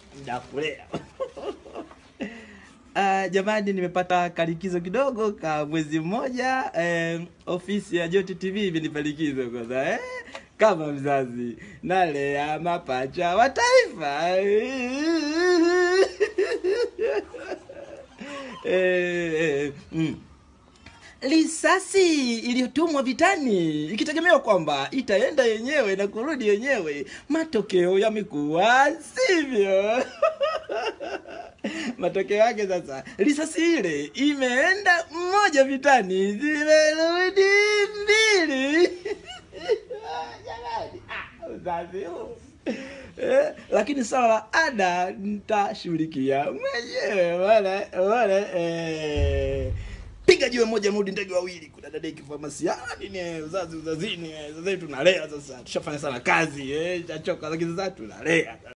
Ndakulea. Jamani, nimepata kalikizo kidogo ka mwezi mmoja. Ofisi ya Joti TV imenipa likizo kwanza, kama mzazi nalea mapacha wa taifa. Risasi iliyotumwa vitani ikitegemewa kwamba itaenda yenyewe na kurudi yenyewe, matokeo yamekuwa sivyo. Matokeo yake sasa, risasi ile imeenda mmoja vitani, zimerudi mbili. Jamani, uzazi huu. Lakini swala la ada nitashughulikia mwenyewe, wala piga jiwe moja mudi ndege wawili. Kuna dada kifamasiani ni uzazini. Sasa tunalea sasa. Tushafanya sana kazi, chachoka, lakini sasa tunalea.